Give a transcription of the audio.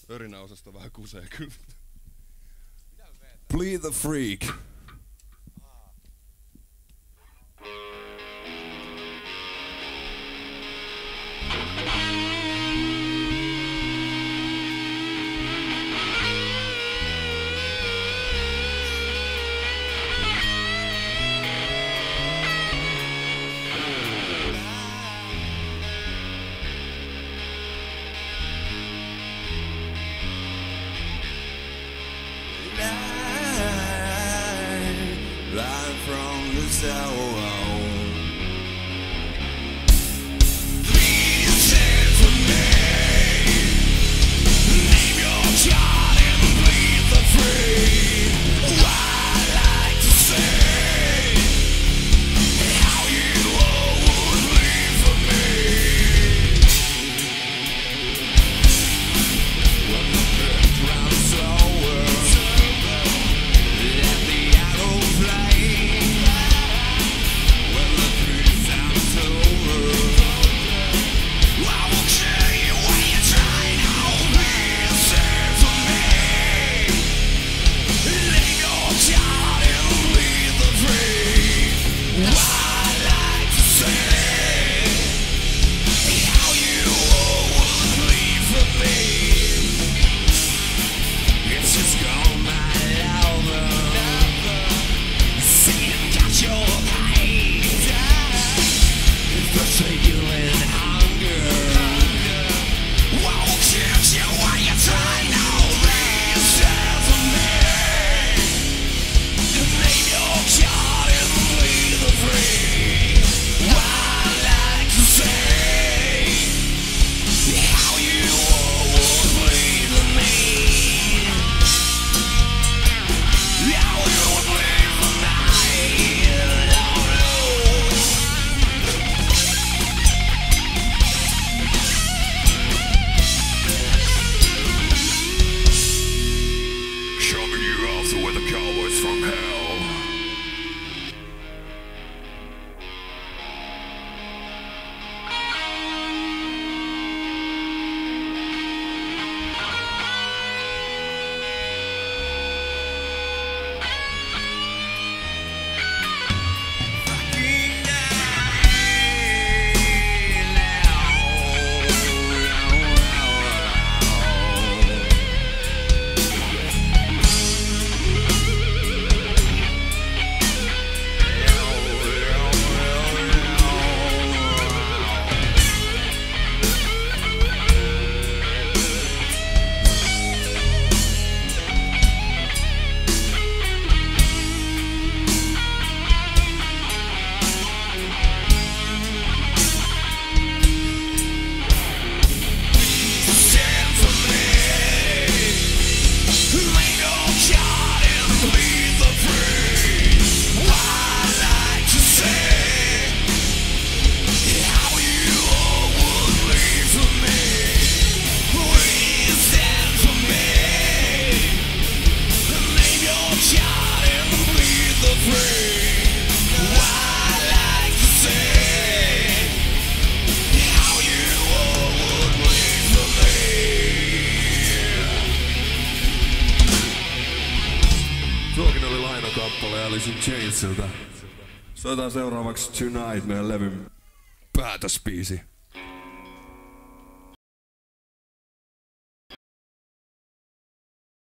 Örinäosasta vähän kusee kyllä. Bleed the Freak. Live from the soul. Please stand for me. Name your child and bleed the free. I like to say how you all would bleed for me. When the best round slower. Tuokin oli lainakappale Alice in Chainsilta. Soitetaan seuraavaksi Tonight, meidän levyn päätösbiisi.